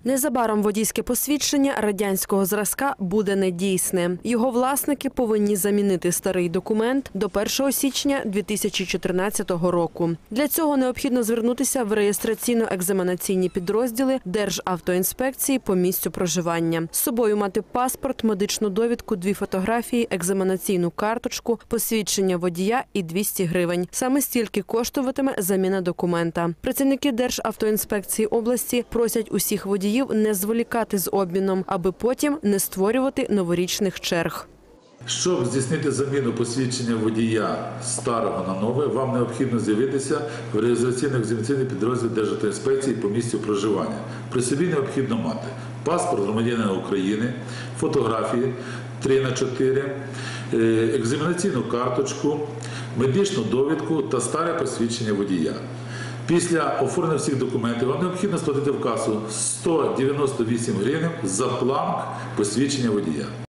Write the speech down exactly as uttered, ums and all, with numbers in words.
Незабаром водійське посвідчення радянського зразка буде недійсне. Його власники повинні замінити старий документ до першого січня дві тисячі чотирнадцятого року. Для цього необхідно звернутися в реєстраційно-екзаменаційні підрозділи Державтоінспекції по місцю проживання. З собою мати паспорт, медичну довідку, дві фотографії, екзаменаційну карточку, посвідчення водія і двісті гривень. Саме стільки коштуватиме заміна документа. Працівники Державтоінспекції області просять усіх водіїв не зволікати з обміном, аби потім не створювати новорічних черг. Щоб здійснити заміну посвідчення водія старого на нове, вам необхідно з'явитися в реєстраційно-екзаменаційний підрозділ Державтоінспекції по місцю проживання. При собі необхідно мати паспорт громадянина України, фотографії три на чотири, екзаменаційну карточку, медичну довідку та старе посвідчення водія. Після оформлення всіх документів вам необхідно сплатити в касу сто дев'яносто вісім гривень за бланк посвідчення водія.